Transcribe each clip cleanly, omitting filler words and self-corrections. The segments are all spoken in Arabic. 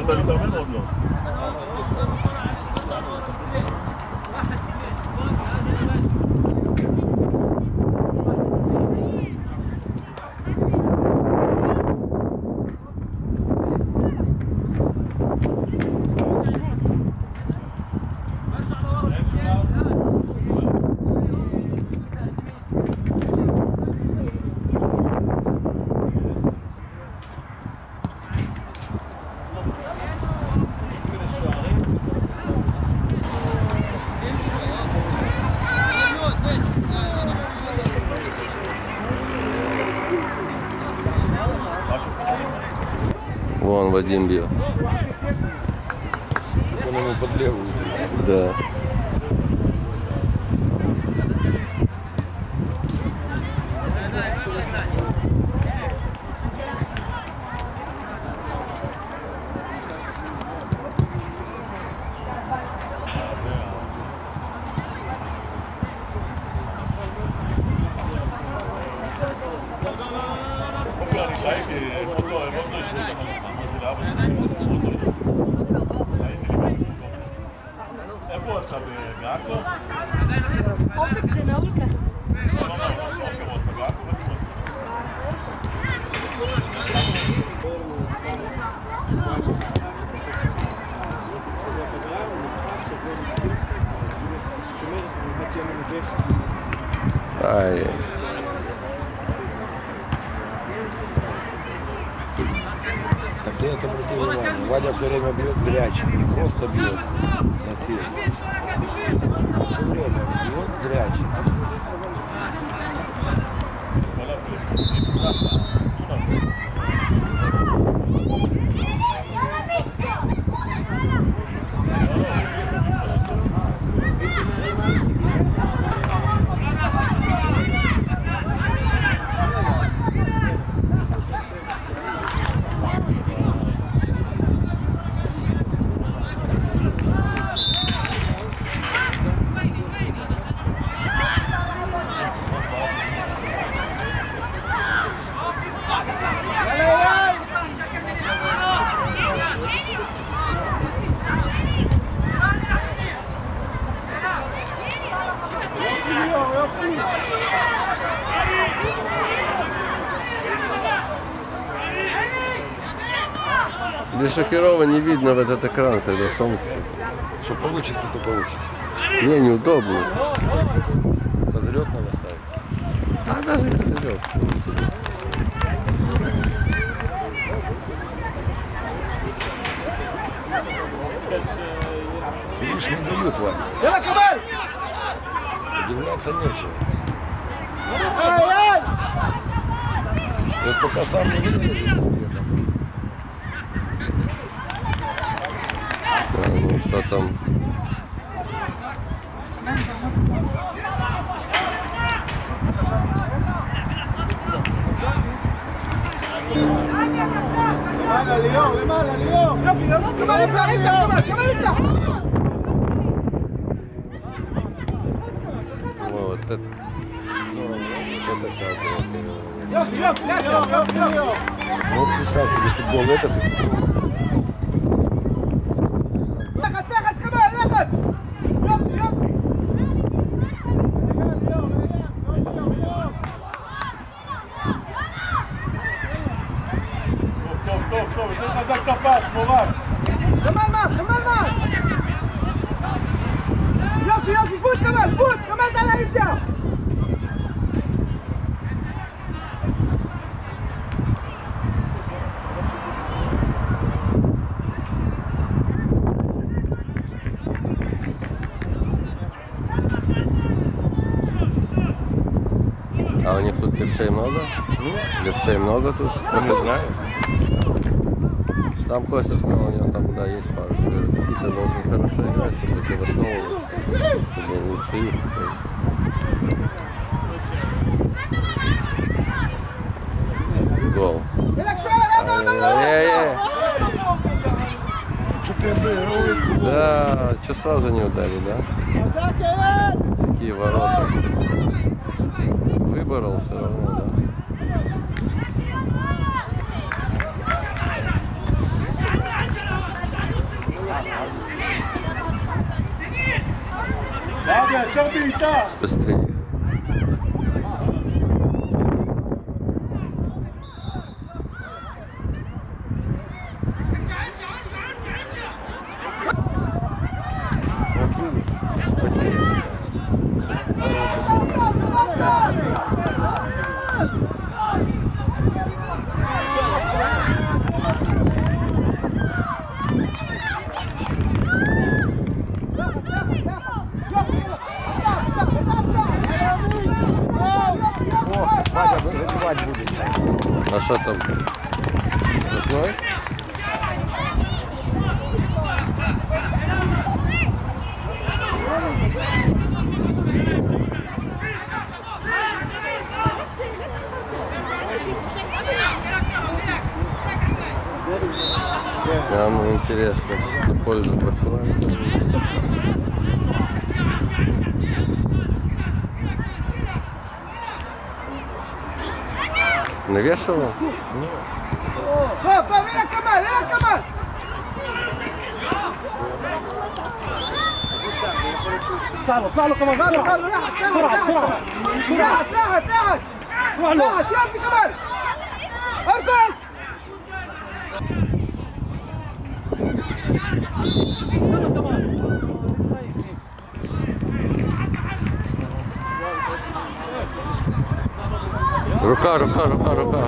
התחלת להתאמן עוד לא? Вон Вадим бьет. Он ему под левую. Да. איפה אתה בעכו? אופק זה נעול כאן. Ай. Так ты это обратил внимание. Вадя все время бьет зрячий, не просто бьет на силу. Все время бьет зрячий. Здесь шокировано не видно в этот экран, когда солнце. Что получится, то получится. Не, неудобно. Козырек надо ставить. А даже козырек. Видишь, не дают, Ваня. Удивляться нечего. Вот пока сам не видел. Ну что там? Вот это. Вот представь себе футбол этот. טוב, יותר חזק את הפס, מורן. כמל! יופי, פוט, כמל על האישה! А у них тут левшей много? Левшей много тут? Не знаю. Там Костя сказал, у него там, да, есть пару человек. Какие-то должны хорошо играть, чтобы ты основывались, чтобы лучше их. Гол. Да, что сразу не ударили, да? Такие ворота. Выборол все равно, да? يا شوقي تعال. بسترية. А что там? Штрафной? Да, ну интересно, в пользу Барселоны. Навешивал? Папа, вера Камаль, вера Камаль! اطلع له كمان، اطلع له تحت يا كمال اركض. Рука.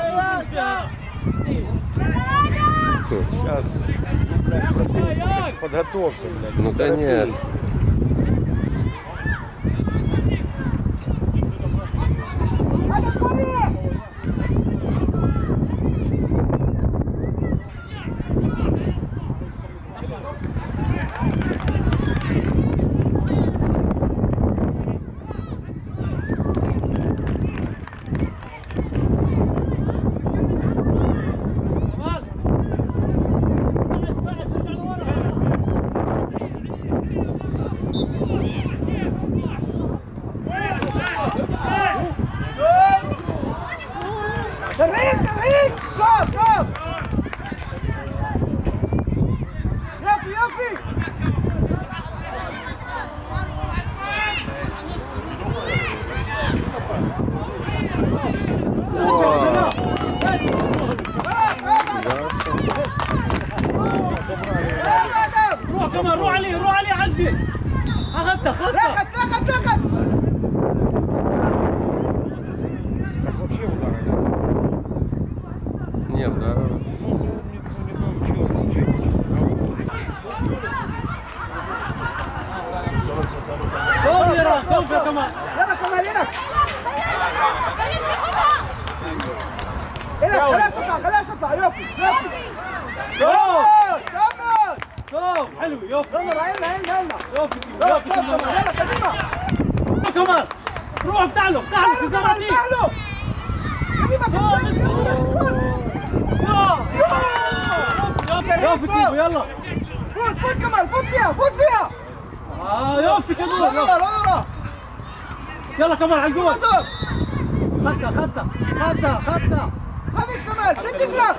Сейчас подготовься, блядь. Ну конечно. تمرين قف يفي روح كمان، روح عليه عزي. اخذته اخذ Вообще удара, да? Не, удара. Не получилось вообще. قوم يا كمان. يلا كمال خلاص اطلع يوفي حلو يوفي. يلا يوفي يلا قديمة كمان. روح افتح له في زرعتي. يوفي كيفو يلا. فوت كمال فوت فيها يوفي كمان. لا يلا كمان على الجول. خدها خدش كمال شد اجرك.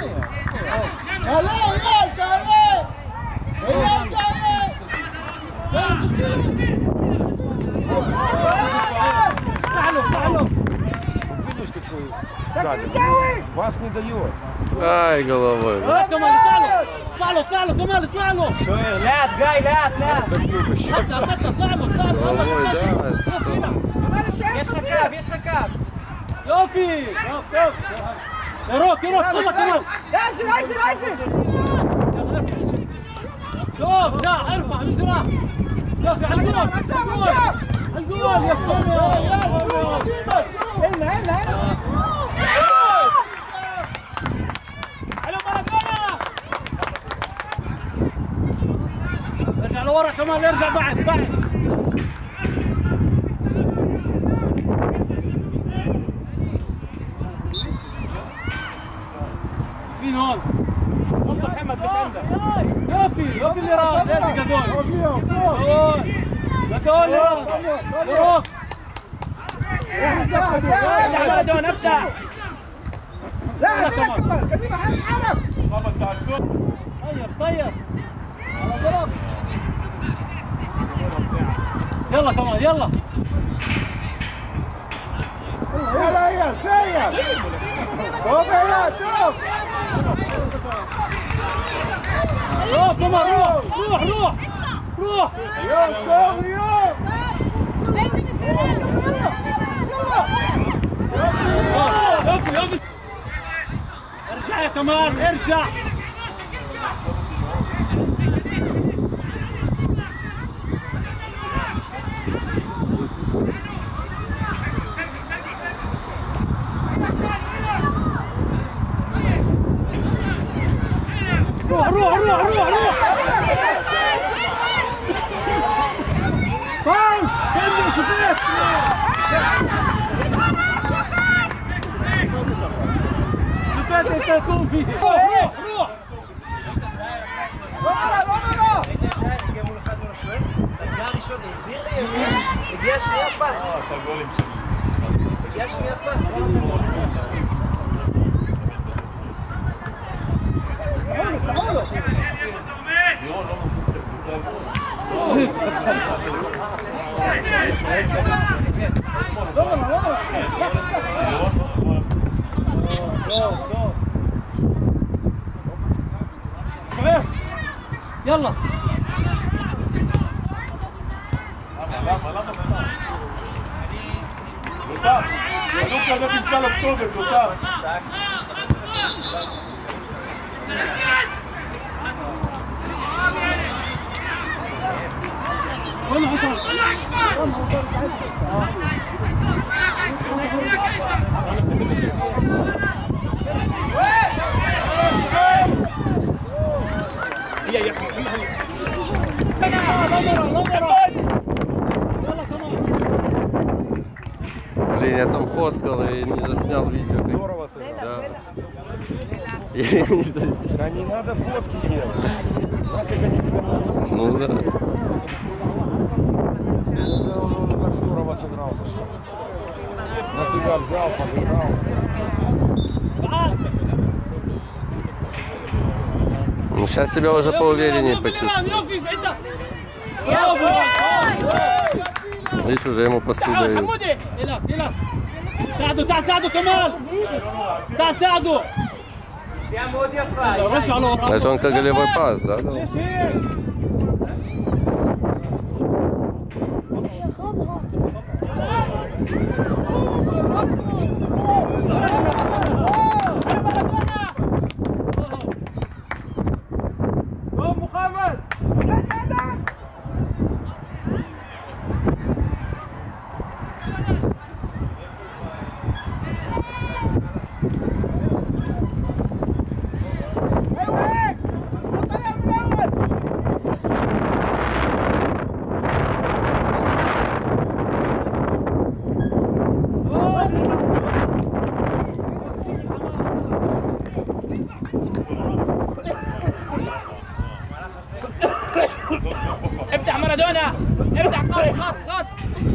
تعالوا Видишь, какой Так гадость? не делай! Вас не дает. Ай, головой. كمان اطلع له كمان اطلع له. لا تقاي Забил бы сейчас. اطلع له Головой, да. يش ركاب يوفي يروك خذها كمان. عايزين شوف لا ارفع بسرعه. يوفي على الجول يا هنا ارجع لورا كمان، ارجع بعد مين هون؟ حط محمد بس عندك. يوفي اللي راح لازق جول روح لا دون افتح لا كمال قديمة حالك طير على ضرب. يلا كمان يلا يلا يا سيد شوف يا شوف روح كمان روح روح روح روح يوم شوف يوم يلا ارجع يا كمان ارجع روح روح روح روح روح فاول كمل شوفيت شوفيت انت تكون فيه روح روح يلا وين حصل؟ Блин, я там фоткал и не заснял видео. Здорово сыграл. Да. Я не заснял. Да не надо фотки делать. Нафиг они тебе нужны? Ну да. Он так здорово сыграл-то что. На себя взял, подыграл. Ну, сейчас себя уже поувереннее почувствую. Видишь, уже ему пасы дают. ساعدوا تعال ساعدوا كمال تعال ساعدوا رجع له Это он как голевой пас, да? ليش هيك؟ افتح مارادونا افتح خط خط خط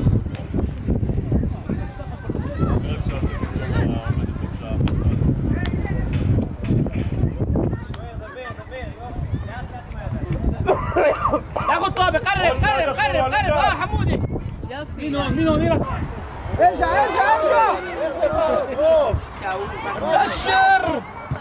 ياخد طابق قرب قرب قرب قرب حمودي مين هون مين هون ارجع ارجع ارجع بشر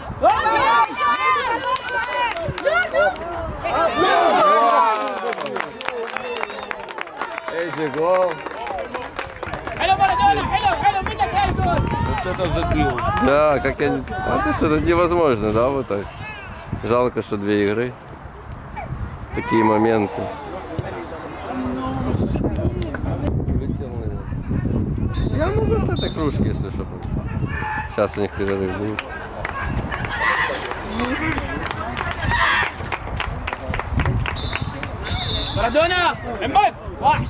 Эйджи, гол. حلو مارادونا حلو حلو منك هاي جول Вот это забил. Да, как я... А ты что, это невозможно, да, вот так? Жалко, что 2 игры. Такие моменты. Я могу с этой кружки, если что. Сейчас у них перерыв будет. مارادونا عماد وحش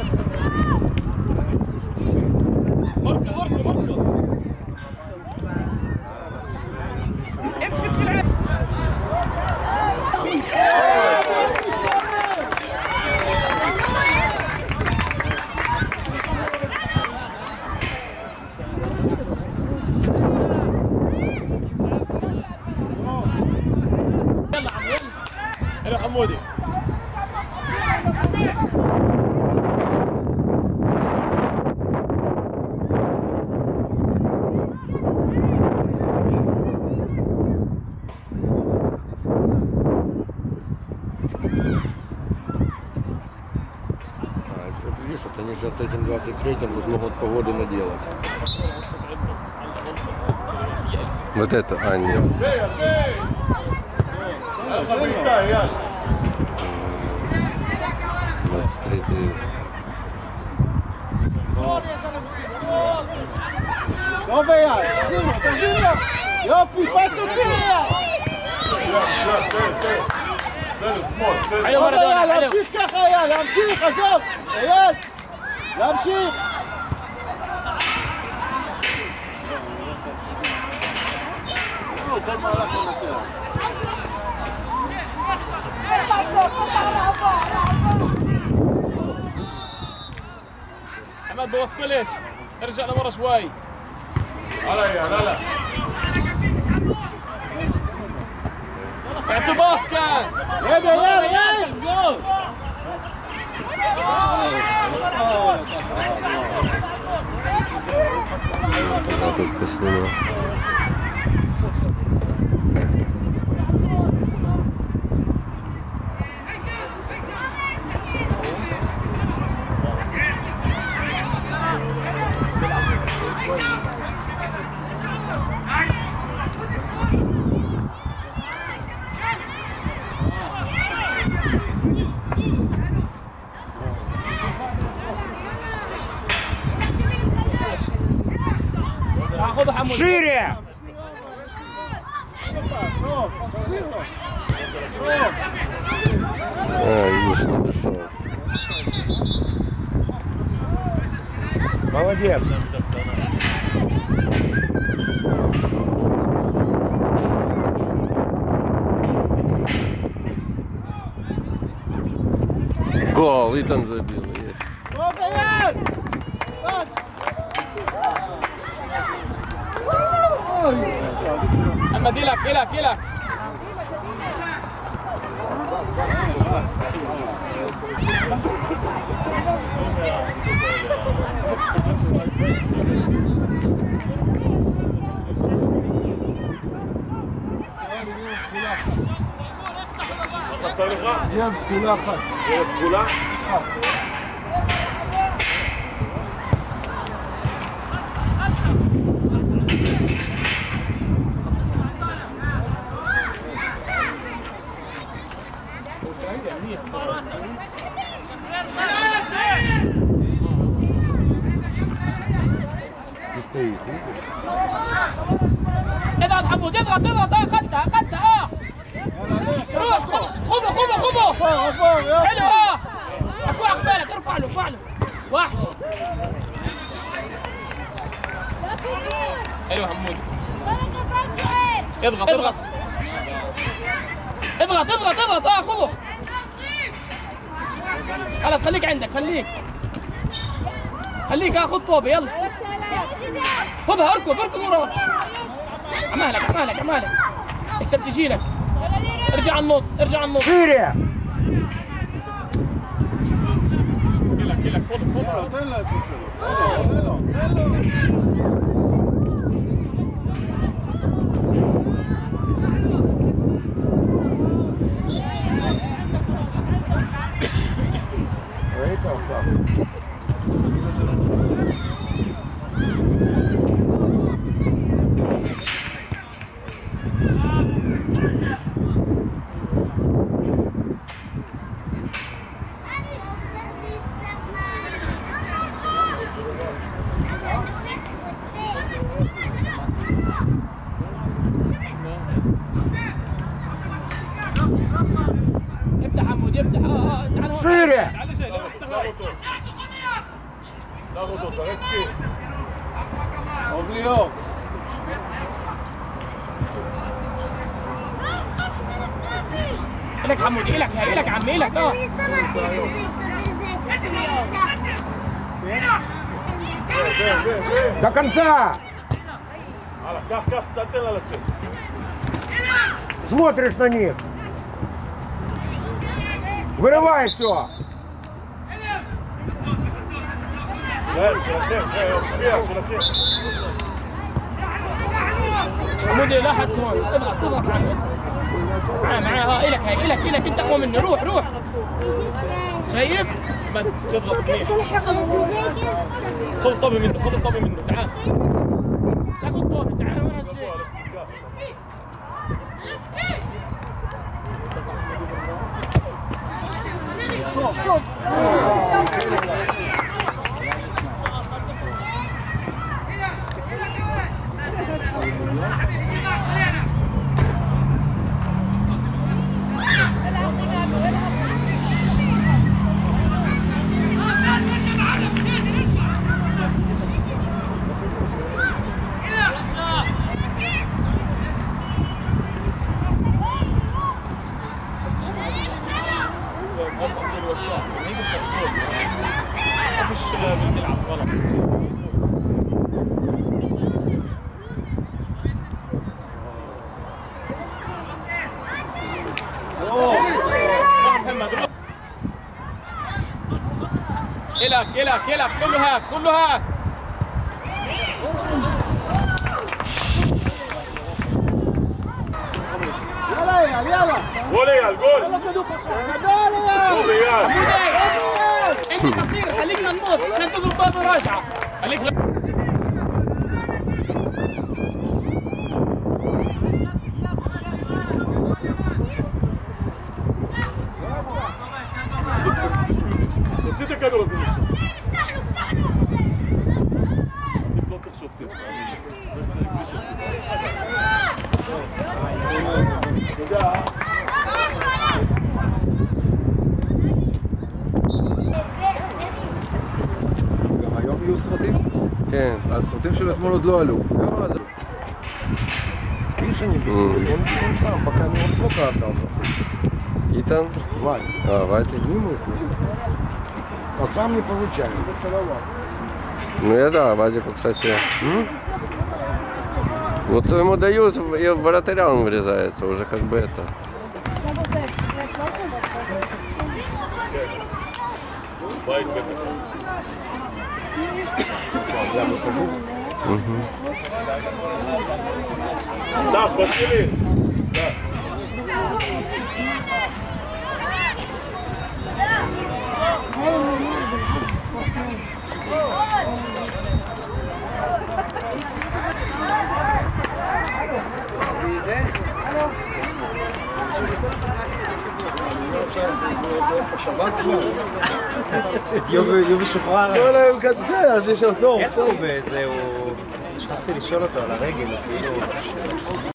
امشي امشي العب يلا حمودي حلو حمودي сейчас с этим 23-м тут могут погоды наделать. Вот это, а нет. 23-й. טוב אייל, תחזיר לו! יופי, פס תוציא! טוב אייל, להמשיך ככה אייל, להמשיך, עזוב! אייל, להמשיך! محمد بوصلش ارجع لورا شوي هلا يا هلا اعطي باص كان يلا يلا يلا احزر тут посниму. шире! Видишь, не дошел. Молодец. Гол, Итан забил. Есть. محمد يلك يلك يلك ים כולה אחת. כולה? стоит. اضغط حمود اضغط اضغط خدتها روح خذه حلو اكو عقبالك ارفع له وحش حلو حمود اضغط خذه خلاص خليك عندك خليك خذ طوبه يلا خذها اركض وراه عمالك لسه بتجي لك ارجع على النص شيري لك خذ تن له تن له افتح حمود افتح شيري اوبليو لك حمود لك عمي لك до конца. Смотришь на них. Вырывай все. حمودي لا حد هون اضغط عليه معاه الك هاي الك انت اقوى منه. روح روح. شايف؟ ما تضغط منيح. خذ الطابه منه خذ الطابه منه. تعال لا خذ طابه. تعال وين هالشيء. يلك كله هات كله هات. يلا يلا قول يا الجول. انت قصير خليك من النص عشان تضرب بابه راجعه. خليك نسيت الكادر. גם היום יהיו סרטים? כן. הסרטים של אתמול עוד לא עלו. Видишь, они он сам, пока не он сколько отдал на суд? Итан? Вань. А, Ватя. Не мысли. Он сам не получает. Ну я да, Вадику, кстати. Вот ему дают, и в вратаря он врезается, уже как бы это. Да, спасибо. יובי שוחרר. לא, לא, הוא כזה, שיש לו טוב. איך הוא בזה? שכחתי לשאול אותו על הרגל, כאילו...